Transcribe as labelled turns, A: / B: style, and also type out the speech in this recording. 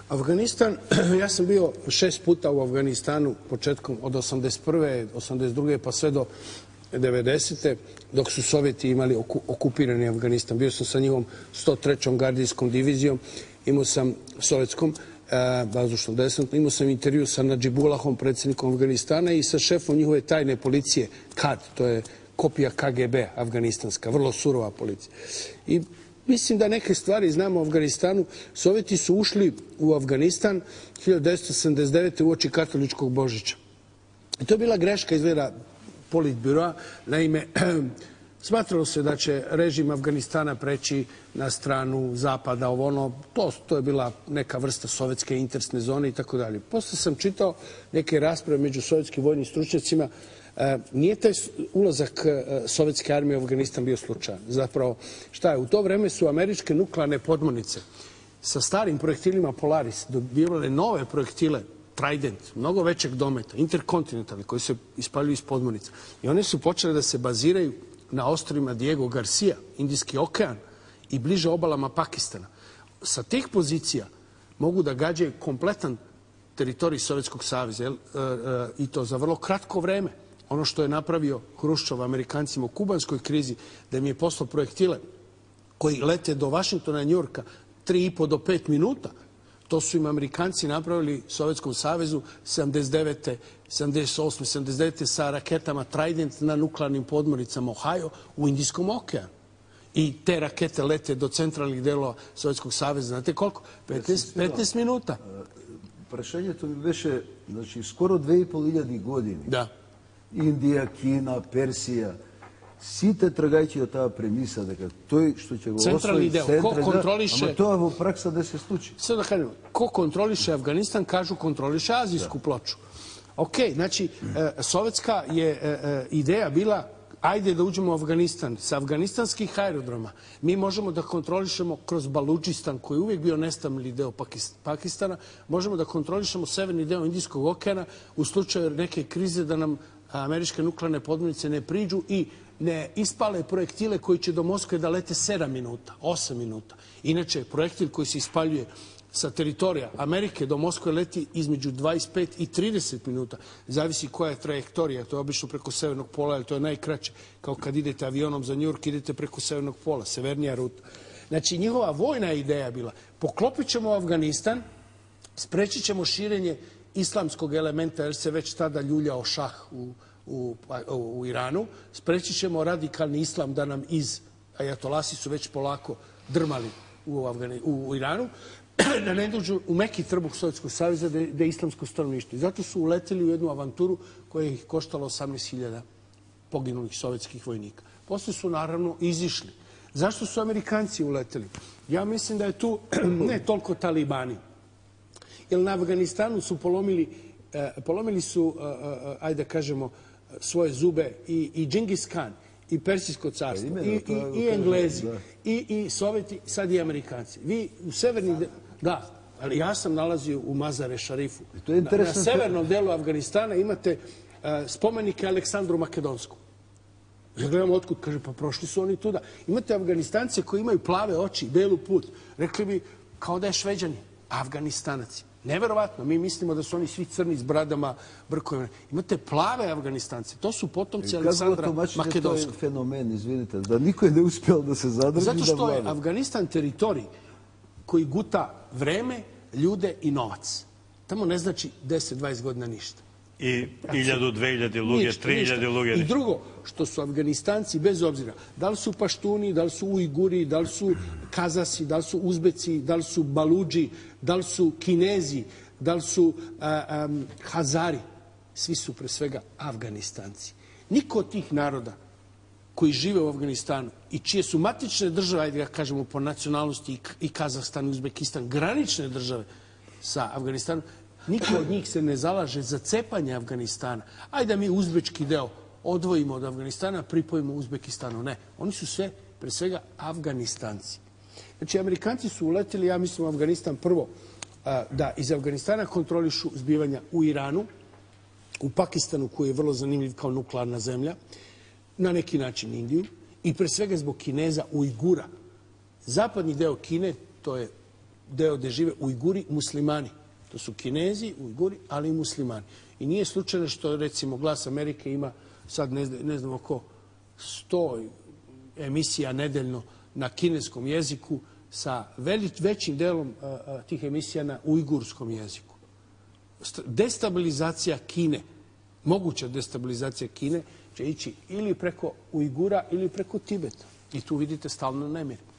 A: Afganistan, ja sam bio 6 puta u Afganistanu početkom od 81. 82. pa sve do 90. dok su Sovjeti imali okupirani Afganistan. Bio sam sa njihovom 103. gardijskom divizijom, imao sam sovjetskom vazdušnom desantnom, imao sam intervju sa Nadžibullahom, predsjednikom Afganistana, i sa šefom njihove tajne policije, KAD, to je kopija KGB afganistanska, vrlo surova policija. I mislim da neke stvari znamo o Afganistanu. Sovjeti su ušli u Afganistan 1979. uoči katoličkog Božića. I to je bila greška izgleda politbiroa. Naime, smatralo se da će režim Afganistana preći na stranu zapada, to je bila neka vrsta sovjetske interesne zone i tako dalje. Posle sam čitao neke rasprave među sovjetskim vojnim stručnjacima. Nije taj ulazak sovjetske armije u Afganistan bio slučajan. Zapravo, šta je? U to vreme su američke nuklearne podmornice sa starim projektilima Polaris dobivale nove projektile Trident, mnogo većeg dometa, interkontinentalni, koji se ispaljuju iz podmornica. I one su počele da se baziraju na ostrvima Diego Garcia, Indijski okean i bliže obalama Pakistana. Sa tih pozicija mogu da gađaju kompletan teritorij Sovjetskog saveza i to za vrlo kratko vreme. Ono što je napravio Hruščov Amerikancima u kubanskoj krizi, da im je poslao projektile koji lete do Vašingtona i Njujorka 3,5 do 5 minuta, to su im Amerikanci napravili Sovjetskom savezu 79. 78. 79. sa raketama Trident na nuklearnim podmornicama Ohio u Indijskom okeanu. I te rakete lete do centralnih delova Sovjetskog saveza. Znate koliko? 15 minuta.
B: Prašenje to više, znači, skoro 2.500 godini.
A: Da.
B: Indija, Kina, Persija, site tragajući od ta premisa, дека той što će go
A: centralni deo, ko kontroliše...
B: Ама това в praksa da se sluči.
A: Sve da kažem, ko kontroliše Afganistan, kažu kontroliše azijsku ploču. Ok, znači, sovjetska je ideja bila, ajde da uđemo u Afganistan. Sa afganistanskih aerodroma mi možemo da kontrolišemo kroz Baludžistan, koji je uvijek bio nestabilni deo Pakistana, možemo da kontrolišemo severni deo Indijskog okeana u slučaju neke krize da nam američke nuklearne podmornice ne priđu i ne ispale projektile koji će do Moskve da lete 7 minuta, 8 minuta. Inače, projektil koji se ispaljuje sa teritorija Amerike do Moskve leti između 25 i 30 minuta. Zavisi koja je trajektorija. To je obično preko severnog pola, ali to je najkraće. Kao kad idete avionom za Njujork, idete preko severnog pola, severnija ruta. Znači, njihova vojna ideja je bila, poklopit ćemo Afganistan, sprečit ćemo širenje islamskog elementa, jer se već tada ljuljao šah u Iranu, sprečit ćemo radikalni islam da nam ajatolasi su već polako drmali u Iranu, da ne dođu u meki trbuh Sovjetskog saveza da je islamsko stanovništvo. I zato su uleteli u jednu avanturu koja ih koštala 18.000 poginulih sovjetskih vojnika. Posle su naravno izišli. Zašto su Amerikanci uleteli? Ja mislim da je tu ne toliko talibani. Jer na Afganistanu su polomili su, ajde da kažemo, svoje zube i Džingis Khan, i Persijsko carstvo, i Englezi, i Sovjeti, sad i Amerikanci. Vi u severnim... Da, ali ja sam nalazio u Mazare Šarifu. Na severnom delu Afganistana imate spomenike Aleksandru Makedonskom. Ja gledam otkud, kaže, pa prošli su oni tuda. Imate Afganistance koji imaju plave oči, belu put. Rekli bi kao da je Šveđani, Afganistanac. Neverovatno, mi mislimo da su oni svi crni s bradama, brkovima. Imate plave Afganistance, to su potomci Aleksandra Makedonskog.
B: Kako to je fenomen, izvinite, da niko je ne uspjel da se zadrži da vlada?
A: Zato što je Afganistan teritorij koji guta vreme, ljude i novac. Tamo ne znači 10-20 godina ništa.
C: I 1000, 2000 luge, 3000 luge.
A: I drugo, što su Afganistanci, bez obzira, da li su Paštuni, da li su Ujguri, da li su Kazasi, da li su Uzbeci, da li su Baludži, da li su Kinezi, da li su Hazari, svi su pre svega Afganistanci. Niko od tih naroda koji žive u Afganistanu i čije su matične države, ajde ga kažemo po nacionalnosti, i Kazahstan i Uzbekistan, granične države sa Afganistanom, niko od njih se ne zalaže za cepanje Afganistana. Ajde da mi uzbečki deo odvojimo od Afganistana, pripojimo Uzbekistanu. Ne, oni su sve, pre svega, Afganistanci. Znači, Amerikanci su uleteli, ja mislim, u Afganistan prvo da iz Afganistana kontrolišu zbivanja u Iranu, u Pakistanu, koji je vrlo zanimljiv kao nuklearna zemlja, na neki način Indiju, i pre svega zbog Kineza, Ujgura. Zapadni deo Kine, to je deo gde žive Ujguri muslimani. To su Kinezi, Ujguri, ali i muslimani. I nije slučajno što, recimo, Glas Amerike ima sad, ne znam, oko 100 emisija nedeljno na kineskom jeziku sa većim delom tih emisija na ujgurskom jeziku. Destabilizacija Kine, moguća destabilizacija Kine će ići ili preko Ujgura ili preko Tibeta. I tu vidite stalno nemir.